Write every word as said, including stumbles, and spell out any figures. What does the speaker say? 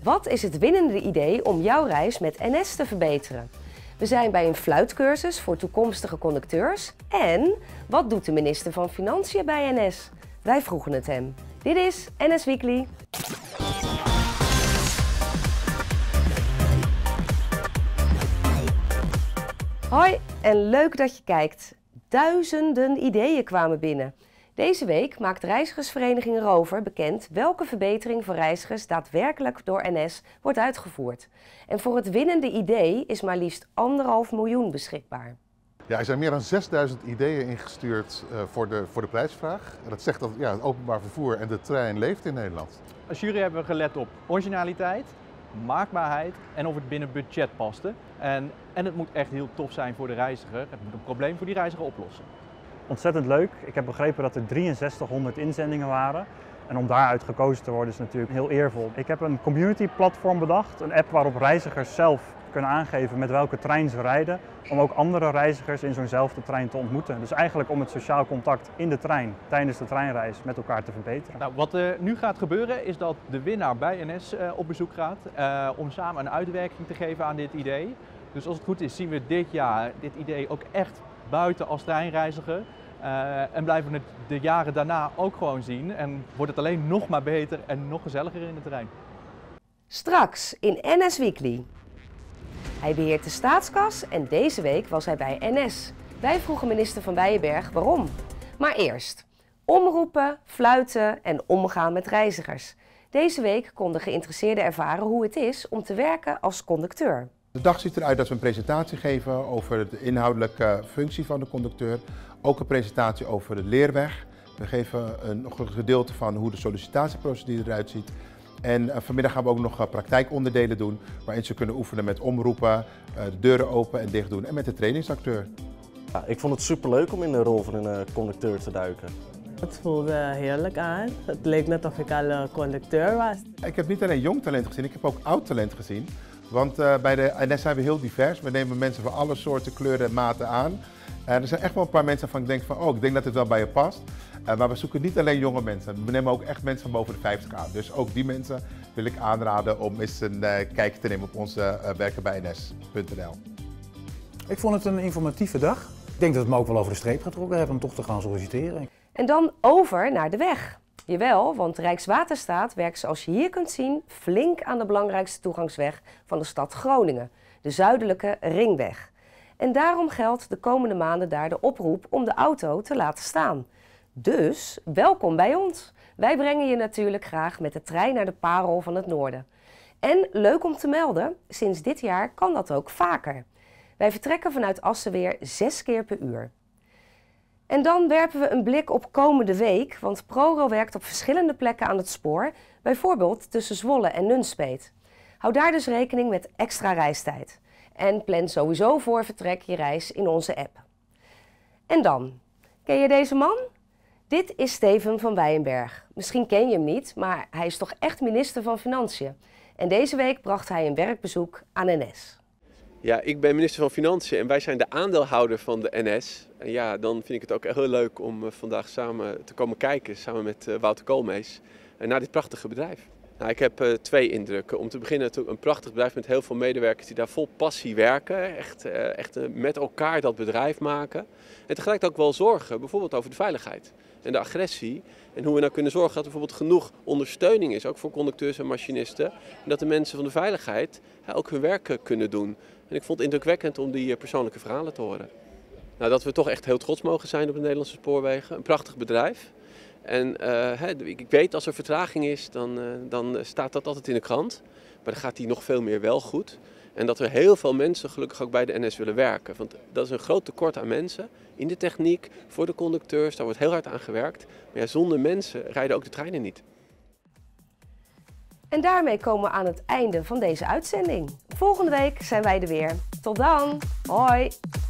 Wat is het winnende idee om jouw reis met N S te verbeteren? We zijn bij een fluitcursus voor toekomstige conducteurs. En wat doet de minister van Financiën bij N S? Wij vroegen het hem. Dit is N S Weekly. Hoi en leuk dat je kijkt. Duizenden ideeën kwamen binnen. Deze week maakt reizigersvereniging Rover bekend welke verbetering voor reizigers daadwerkelijk door N S wordt uitgevoerd. En voor het winnende idee is maar liefst anderhalf miljoen beschikbaar. Ja, er zijn meer dan zesduizend ideeën ingestuurd uh, voor, de, voor de prijsvraag. En dat zegt dat ja, het openbaar vervoer en de trein leeft in Nederland. Als jury hebben we gelet op originaliteit, maakbaarheid en of het binnen budget paste. En, en het moet echt heel tof zijn voor de reiziger. Het moet een probleem voor die reiziger oplossen. Ontzettend leuk. Ik heb begrepen dat er drieënzestighonderd inzendingen waren. En om daaruit gekozen te worden is natuurlijk heel eervol. Ik heb een community platform bedacht, een app waarop reizigers zelf kunnen aangeven met welke trein ze rijden. Om ook andere reizigers in zo'nzelfde trein te ontmoeten. Dus eigenlijk om het sociaal contact in de trein, tijdens de treinreis, met elkaar te verbeteren. Nou, wat er nu gaat gebeuren is dat de winnaar bij N S uh, op bezoek gaat. Uh, om samen een uitwerking te geven aan dit idee. Dus als het goed is zien we dit jaar dit idee ook echt buiten als treinreiziger. Uh, en blijven we het de jaren daarna ook gewoon zien. En wordt het alleen nog maar beter en nog gezelliger in de trein. Straks in N S Weekly. Hij beheert de staatskas en deze week was hij bij N S. Wij vroegen minister Van Bijenberg waarom. Maar eerst, omroepen, fluiten en omgaan met reizigers. Deze week konden geïnteresseerden ervaren hoe het is om te werken als conducteur. De dag ziet eruit dat we een presentatie geven over de inhoudelijke functie van de conducteur. Ook een presentatie over de leerweg. We geven een, nog een gedeelte van hoe de sollicitatieprocedure eruit ziet. En uh, vanmiddag gaan we ook nog uh, praktijkonderdelen doen, waarin ze kunnen oefenen met omroepen, uh, de deuren open en dicht doen en met de trainingsacteur. Ja, ik vond het superleuk om in de rol van een uh, conducteur te duiken. Het voelde heerlijk aan. Het leek net of ik al uh, conducteur was. Ik heb niet alleen jong talent gezien, ik heb ook oud talent gezien. Want uh, bij de N S zijn we heel divers. We nemen mensen van alle soorten, kleuren en maten aan. Uh, er zijn echt wel een paar mensen waarvan ik denk van, oh, ik denk dat het wel bij je past. Uh, maar we zoeken niet alleen jonge mensen. We nemen ook echt mensen van boven de vijftig aan. Dus ook die mensen wil ik aanraden om eens een uh, kijkje te nemen op onze uh, werken bij N S punt N L. Ik vond het een informatieve dag. Ik denk dat het me ook wel over de streep getrokken heeft om toch te gaan solliciteren. En dan over naar de weg. Jawel, want Rijkswaterstaat werkt zoals je hier kunt zien flink aan de belangrijkste toegangsweg van de stad Groningen, de zuidelijke ringweg. En daarom geldt de komende maanden daar de oproep om de auto te laten staan. Dus welkom bij ons. Wij brengen je natuurlijk graag met de trein naar de Parel van het Noorden. En leuk om te melden, sinds dit jaar kan dat ook vaker. Wij vertrekken vanuit Assen weer zes keer per uur. En dan werpen we een blik op komende week, want ProRail werkt op verschillende plekken aan het spoor, bijvoorbeeld tussen Zwolle en Nunspeet. Hou daar dus rekening met extra reistijd. En plan sowieso voor vertrek je reis in onze app. En dan, ken je deze man? Dit is Steven Van Bijenberg. Misschien ken je hem niet, maar hij is toch echt minister van Financiën. En deze week bracht hij een werkbezoek aan N S. Ja, ik ben minister van Financiën en wij zijn de aandeelhouder van de N S. En ja, dan vind ik het ook heel leuk om uh, vandaag samen te komen kijken, samen met uh, Wouter Koolmees, uh, naar dit prachtige bedrijf. Nou, ik heb uh, twee indrukken. Om te beginnen natuurlijk een prachtig bedrijf met heel veel medewerkers die daar vol passie werken. Echt, uh, echt uh, met elkaar dat bedrijf maken. En tegelijkertijd ook wel zorgen, bijvoorbeeld over de veiligheid en de agressie. En hoe we nou kunnen zorgen dat er bijvoorbeeld genoeg ondersteuning is, ook voor conducteurs en machinisten. En dat de mensen van de veiligheid ja, ook hun werk kunnen doen. En ik vond het indrukwekkend om die persoonlijke verhalen te horen. Nou, dat we toch echt heel trots mogen zijn op de Nederlandse spoorwegen. Een prachtig bedrijf. En uh, ik weet als er vertraging is, dan, uh, dan staat dat altijd in de krant. Maar dan gaat die nog veel meer wel goed. En dat er heel veel mensen gelukkig ook bij de N S willen werken. Want dat is een groot tekort aan mensen in de techniek, voor de conducteurs. Daar wordt heel hard aan gewerkt. Maar ja, zonder mensen rijden ook de treinen niet. En daarmee komen we aan het einde van deze uitzending. Volgende week zijn wij er weer. Tot dan. Hoi!